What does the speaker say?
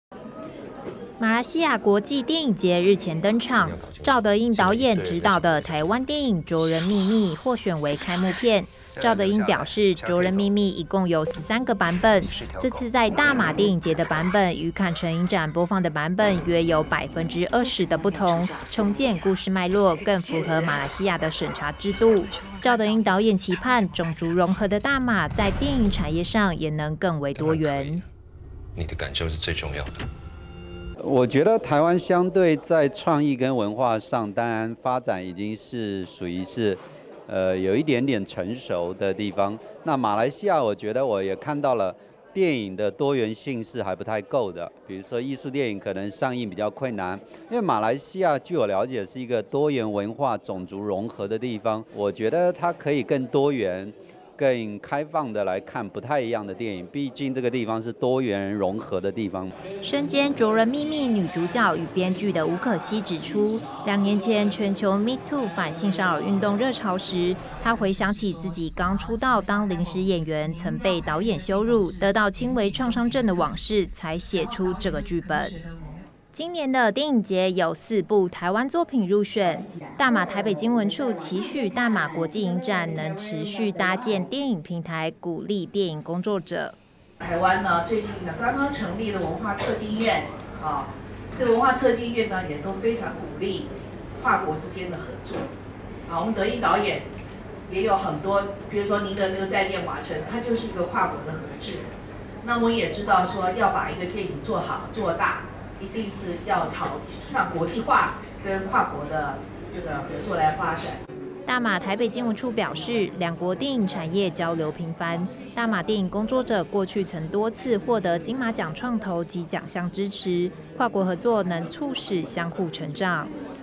马来西亚国际电影节日前登场，赵德胤导演执导的台湾电影《卓人秘密》获选为开幕片。赵德胤表示，《卓人秘密》一共有13个版本，这次在大马电影节的版本与坎城影展播放的版本约有20%的不同，重建故事脉络，更符合马来西亚的审查制度。赵德胤导演期盼种族融合的大马在电影产业上也能更为多元。 你的感受是最重要的。 我觉得台湾相对在创意跟文化上，当然发展已经是属于是，有一点点成熟的地方。那马来西亚，我觉得我也看到了电影的多元性是还不太够的。比如说艺术电影可能上映比较困难，因为马来西亚据我了解是一个多元文化、种族融合的地方。我觉得它可以更多元、更开放的来看不太一样的电影，毕竟这个地方是多元融合的地方。 身兼《卓人秘密》女主角与编剧的吴可希指出，2年前全球 Me Too 反性骚扰运动热潮时，她回想起自己刚出道当临时演员，曾被导演羞辱，得到轻微创伤症的往事，才写出这个剧本。今年的电影节有4部台湾作品入选，大马台北经文处期许大马国际影展能持续搭建电影平台，鼓励电影工作者。 台湾呢，最近呢刚刚成立的文化策进院，这个文化策进院呢也都非常鼓励跨国之间的合作。我们德胤导演也有很多，比如说您的那个再见瓦城，它就是一个跨国的合制。那我们也知道说，要把一个电影做好做大，一定是要向国际化跟跨国的这个合作来发展。 大马台北经文处表示，2国电影产业交流频繁，大马电影工作者过去曾多次获得金马奖创投及奖项支持，跨国合作能促使相互成长。